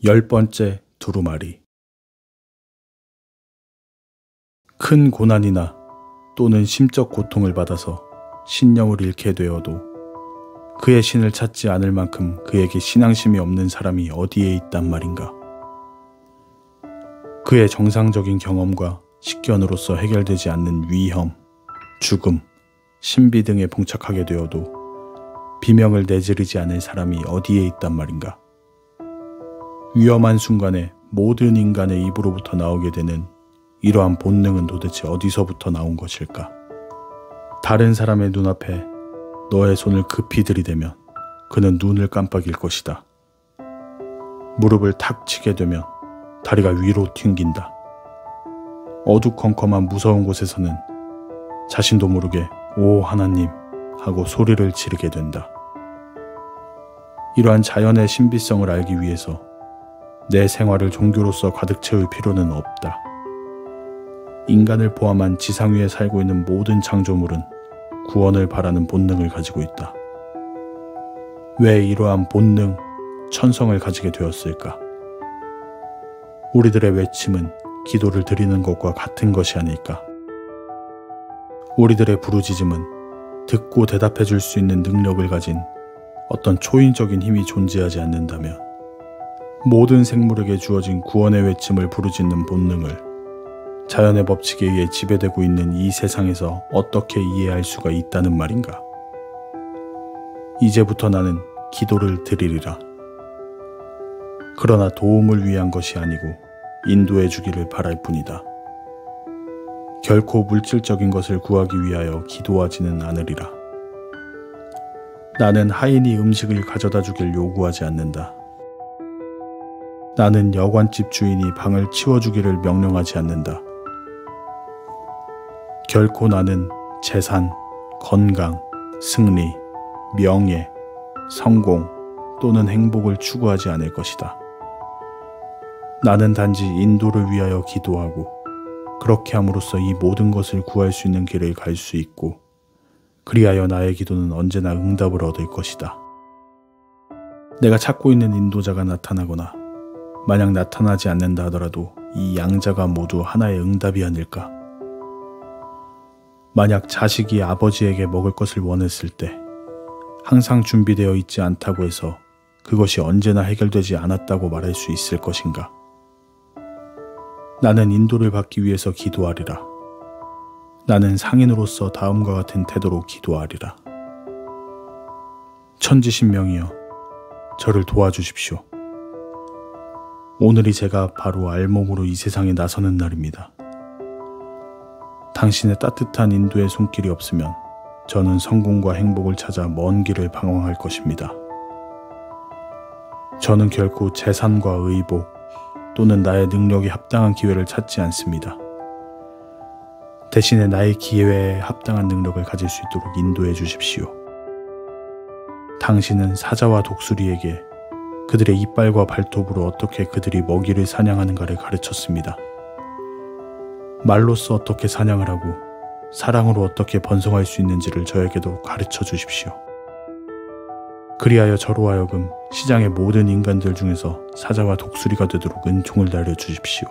10번째 두루마리. 큰 고난이나 또는 심적 고통을 받아서 신념을 잃게 되어도 그의 신을 찾지 않을 만큼 그에게 신앙심이 없는 사람이 어디에 있단 말인가. 그의 정상적인 경험과 식견으로서 해결되지 않는 위험, 죽음, 신비 등에 봉착하게 되어도 비명을 내지르지 않을 사람이 어디에 있단 말인가. 위험한 순간에 모든 인간의 입으로부터 나오게 되는 이러한 본능은 도대체 어디서부터 나온 것일까? 다른 사람의 눈앞에 너의 손을 급히 들이대면 그는 눈을 깜빡일 것이다. 무릎을 탁 치게 되면 다리가 위로 튕긴다. 어두컴컴한 무서운 곳에서는 자신도 모르게 오 하나님 하고 소리를 지르게 된다. 이러한 자연의 신비성을 알기 위해서 내 생활을 종교로서 가득 채울 필요는 없다. 인간을 포함한 지상 위에 살고 있는 모든 창조물은 구원을 바라는 본능을 가지고 있다. 왜 이러한 본능, 천성을 가지게 되었을까? 우리들의 외침은 기도를 드리는 것과 같은 것이 아닐까? 우리들의 부르짖음은 듣고 대답해 줄 수 있는 능력을 가진 어떤 초인적인 힘이 존재하지 않는다면 모든 생물에게 주어진 구원의 외침을 부르짖는 본능을 자연의 법칙에 의해 지배되고 있는 이 세상에서 어떻게 이해할 수가 있다는 말인가? 이제부터 나는 기도를 드리리라. 그러나 도움을 위한 것이 아니고 인도해 주기를 바랄 뿐이다. 결코 물질적인 것을 구하기 위하여 기도하지는 않으리라. 나는 하인이 음식을 가져다 주길 요구하지 않는다. 나는 여관집 주인이 방을 치워주기를 명령하지 않는다. 결코 나는 재산, 건강, 승리, 명예, 성공 또는 행복을 추구하지 않을 것이다. 나는 단지 인도를 위하여 기도하고 그렇게 함으로써 이 모든 것을 구할 수 있는 길을 갈 수 있고 그리하여 나의 기도는 언제나 응답을 얻을 것이다. 내가 찾고 있는 인도자가 나타나거나 만약 나타나지 않는다 하더라도 이 양자가 모두 하나의 응답이 아닐까? 만약 자식이 아버지에게 먹을 것을 원했을 때 항상 준비되어 있지 않다고 해서 그것이 언제나 해결되지 않았다고 말할 수 있을 것인가? 나는 인도를 받기 위해서 기도하리라. 나는 상인으로서 다음과 같은 태도로 기도하리라. 천지신명이여, 저를 도와주십시오. 오늘이 제가 바로 알몸으로 이 세상에 나서는 날입니다. 당신의 따뜻한 인도의 손길이 없으면 저는 성공과 행복을 찾아 먼 길을 방황할 것입니다. 저는 결코 재산과 의복 또는 나의 능력에 합당한 기회를 찾지 않습니다. 대신에 나의 기회에 합당한 능력을 가질 수 있도록 인도해 주십시오. 당신은 사자와 독수리에게 그들의 이빨과 발톱으로 어떻게 그들이 먹이를 사냥하는가를 가르쳤습니다. 말로써 어떻게 사냥을 하고 사랑으로 어떻게 번성할 수 있는지를 저에게도 가르쳐 주십시오. 그리하여 저로 하여금 시장의 모든 인간들 중에서 사자와 독수리가 되도록 은총을 내려주십시오.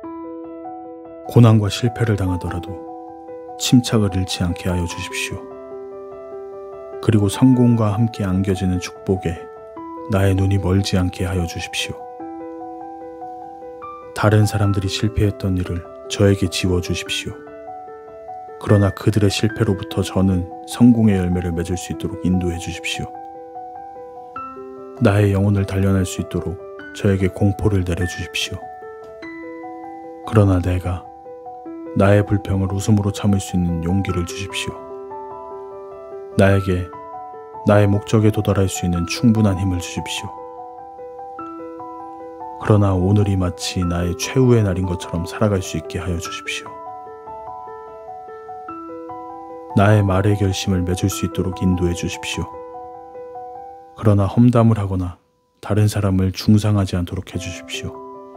고난과 실패를 당하더라도 침착을 잃지 않게 하여 주십시오. 그리고 성공과 함께 안겨지는 축복에 나의 눈이 멀지 않게 하여 주십시오. 다른 사람들이 실패했던 일을 저에게 지워주십시오. 그러나 그들의 실패로부터 저는 성공의 열매를 맺을 수 있도록 인도해 주십시오. 나의 영혼을 단련할 수 있도록 저에게 공포를 내려주십시오. 그러나 내가 나의 불평을 웃음으로 참을 수 있는 용기를 주십시오. 나에게 나의 목적에 도달할 수 있는 충분한 힘을 주십시오. 그러나 오늘이 마치 나의 최후의 날인 것처럼 살아갈 수 있게 하여 주십시오. 나의 말의 결심을 맺을 수 있도록 인도해 주십시오. 그러나 험담을 하거나 다른 사람을 중상하지 않도록 해주십시오.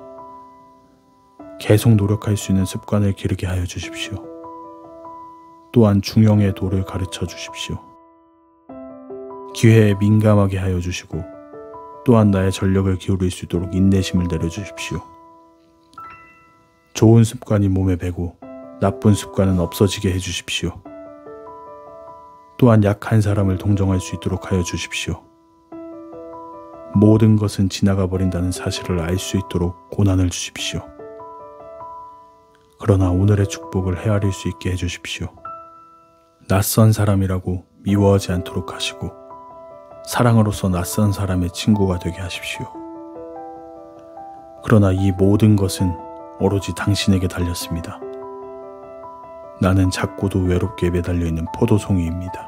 계속 노력할 수 있는 습관을 기르게 하여 주십시오. 또한 중용의 도를 가르쳐 주십시오. 기회에 민감하게 하여 주시고 또한 나의 전력을 기울일 수 있도록 인내심을 내려주십시오. 좋은 습관이 몸에 배고 나쁜 습관은 없어지게 해주십시오. 또한 약한 사람을 동정할 수 있도록 하여 주십시오. 모든 것은 지나가 버린다는 사실을 알 수 있도록 고난을 주십시오. 그러나 오늘의 축복을 헤아릴 수 있게 해주십시오. 낯선 사람이라고 미워하지 않도록 하시고 사랑으로서 낯선 사람의 친구가 되게 하십시오. 그러나 이 모든 것은 오로지 당신에게 달렸습니다. 나는 작고도 외롭게 매달려 있는 포도송이입니다.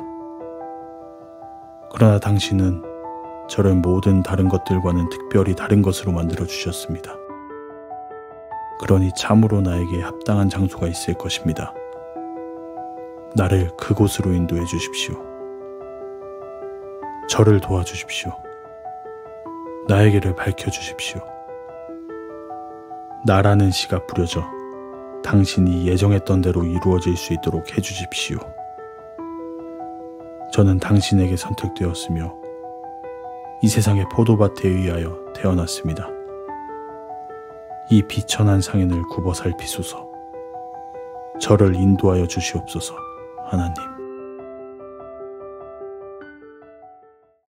그러나 당신은 저를 모든 다른 것들과는 특별히 다른 것으로 만들어 주셨습니다. 그러니 참으로 나에게 합당한 장소가 있을 것입니다. 나를 그곳으로 인도해 주십시오. 저를 도와주십시오. 나의 길을 밝혀주십시오. 나라는 씨가 뿌려져 당신이 예정했던 대로 이루어질 수 있도록 해주십시오. 저는 당신에게 선택되었으며 이 세상의 포도밭에 의하여 태어났습니다. 이 비천한 상인을 굽어 살피소서. 저를 인도하여 주시옵소서. 하나님.